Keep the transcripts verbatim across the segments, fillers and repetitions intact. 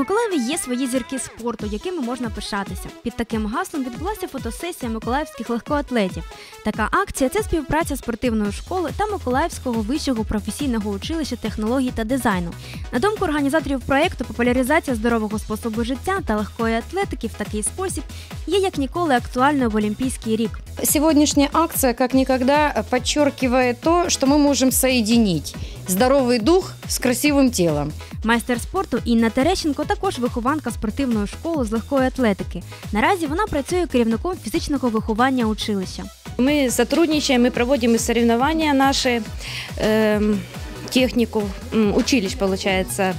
Миколаєві є свої зірки спорту, якими можна пишатися. Під таким гаслом відбулася фотосесія миколаївських легкоатлетів. Така акція – це співпраця спортивної школи та Миколаївського вищого професійного училища технологій та дизайну. На думку організаторів проєкту, популяризація здорового способу життя та легкої атлетики в такий спосіб є як ніколи актуальною в Олімпійський рік. Сегодняшняя акция как никогда подчеркивает то, что мы можем соединить здоровый дух с красивым телом. Майстер спорту Інна Терещенко також вихованка спортивної школи з легкої атлетики. Наразі вона працює керівником фізичного виховання училища. Мы сотрудничаем, мы проводим соревнования наши, э, технику, училищ, получается,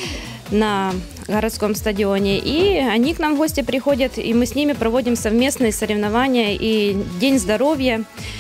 на городском стадионе. И они к нам в гости приходят, и мы с ними проводим совместные соревнования и День здоровья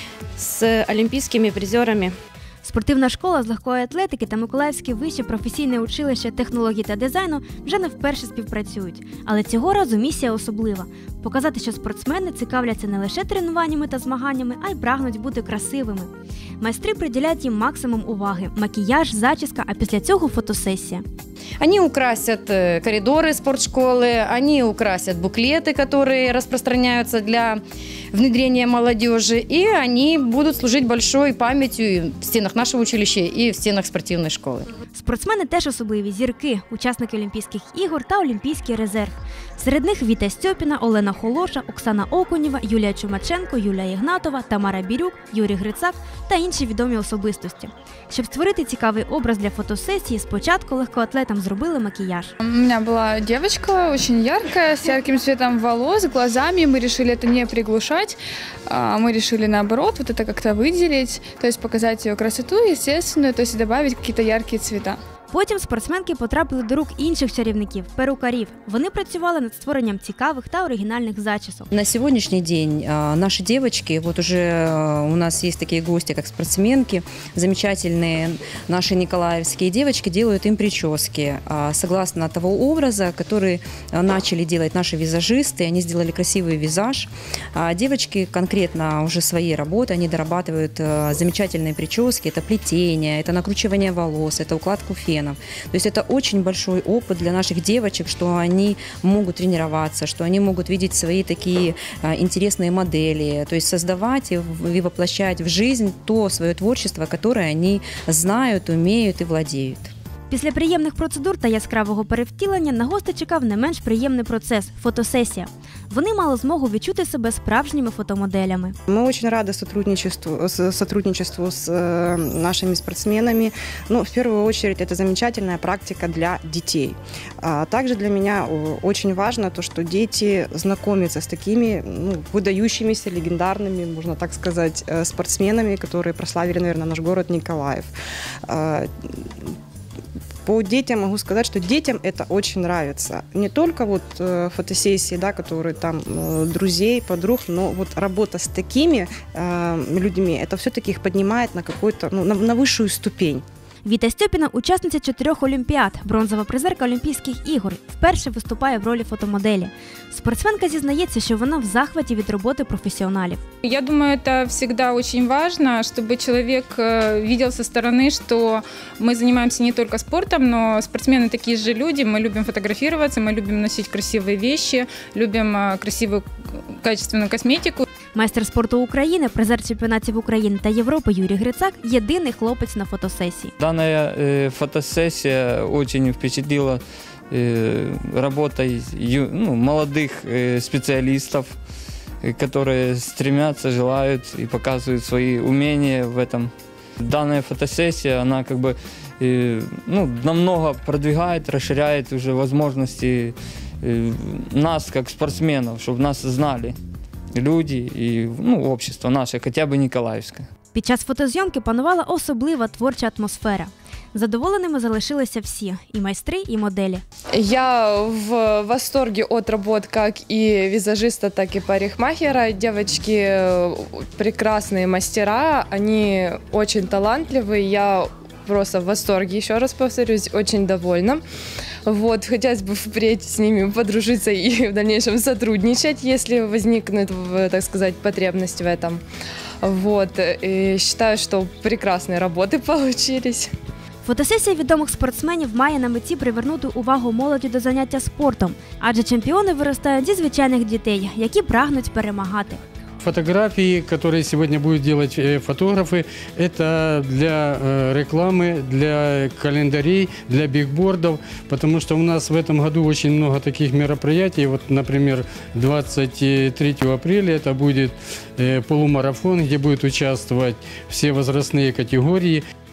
с олимпийскими призерами. Спортивна школа з легкої атлетики та Миколаївське вище професійне училище технологій та дизайну вже не вперше співпрацюють. Але цього разу місія особлива – показати, що спортсмени цікавляться не лише тренуваннями та змаганнями, а й прагнуть бути красивими. Майстри приділяють їм максимум уваги – макіяж, зачіска, а після цього фотосесія. Они украсят коридоры спортшколы, они украсят буклеты, которые распространяются для внедрения молодежи, и они будут служить большой памятью в стенах нашего училища и в стенах спортивной школы. Спортсмени теж особливі зірки, учасники Олімпійських ігор та Олімпійський резерв. Серед них Віта Стьопіна, Олена Холоша, Оксана Окунєва, Юлія Чумаченко, Юлія Ігнатова, Тамара Бірюк, Юрій Грицак та інші відомі особистості. Щоб створити цікавий образ для фотосесії, спочатку легкоатлетам зробили макіяж. У меня была девочка, очень яркая, с ярким цветом волос, глазами. Мы решили это не приглушать, мы решили наоборот вот это как-то выделить, то есть показать ее красоту естественную, то есть добавить какие-то яркие цвета. Потім спортсменки потрапили до рук інших чарівників – перукарів. Вони працювали над створенням цікавих та оригінальних зачісок. На сегодняшний день наши девочки, вот уже у нас есть такие гости, как спортсменки, замечательные наши николаевские девочки делают им прически. Согласно того образа, который начали делать наши визажисты, они сделали красивый визаж. Девочки конкретно уже своей работы, они дорабатывают замечательные прически, это плетение, это накручивание волос, это укладку фена. То есть это очень большой опыт для наших девочек, что они могут тренироваться, что они могут видеть свои такие интересные модели, то есть создавать и воплощать в жизнь то свое творчество, которое они знают, умеют и владеют. Після приємних процедур та яскравого перевтілення на гостей чекав не менш приємний процес – фотосесія. Вони мали змогу відчути себе справжніми фотомоделями. Мы очень рады сотрудничеству, сотрудничеству с нашими спортсменами. Ну, в первую очередь, это замечательная практика для детей. Также для меня очень важно то, что дети знакомятся с такими ну, выдающимися, легендарными, можно так сказать, спортсменами, которые прославили, наверное, наш город Николаев. По детям могу сказать, что детям это очень нравится. Не только вот э, фотосессии, да, которые там э, друзей, подруг, но вот работа с такими э, людьми, это все-таки их поднимает на какую-то, ну, на, на высшую ступень. Віта Стьопіна – учасниця чотирьох олімпіад, бронзова призерка Олімпійських ігор, вперше виступає в ролі фотомоделі. Спортсменка зізнається, що вона в захваті від роботи професіоналів. Я думаю, это всегда очень важно, чтобы человек видел со стороны, что мы занимаемся не только спортом, но спортсмены такие же люди, мы любим фотографироваться, мы любим носить красивые вещи, любим красивую, качественную косметику. Майстер спорту України, призер чемпіонатів України та Європи Юрій Грицак – єдиний хлопець на фотосесії. Данная э, фотосессия очень впечатлила э, работой ю, ну, молодых э, специалистов, э, которые стремятся, желают и показывают свои умения в этом. Данная фотосессия, она как бы э, ну, намного продвигает, расширяет уже возможности э, нас как спортсменов, чтобы нас знали люди и ну, общество наше, хотя бы Николаевское. Під час фотозйомки панувала особлива творча атмосфера. Задоволеними залишилися всі – і майстри, і моделі. Я в восторге от работ как и визажиста, так и парикмахера. Девочки прекрасные мастера, они очень талантливые. Я просто в восторге, еще раз повторюсь, очень довольна. Вот, хотелось бы впредь с ними подружиться и в дальнейшем сотрудничать, если возникнет, так сказать, потребность в этом. Вот, и считаю, что прекрасные работы получились. Фотосесія відомих спортсменів має на меті привернути увагу молоді до заняття спортом, адже чемпіони виростають зі звичайних дітей, які прагнуть перемагати. Фотографии, которые сегодня будут делать фотографы, это для рекламы, для календарей, для бигбордов, потому что у нас в этом году очень много таких мероприятий. Вот, например, двадцать третьего апреля это будет полумарафон, где будут участвовать все возрастные категории.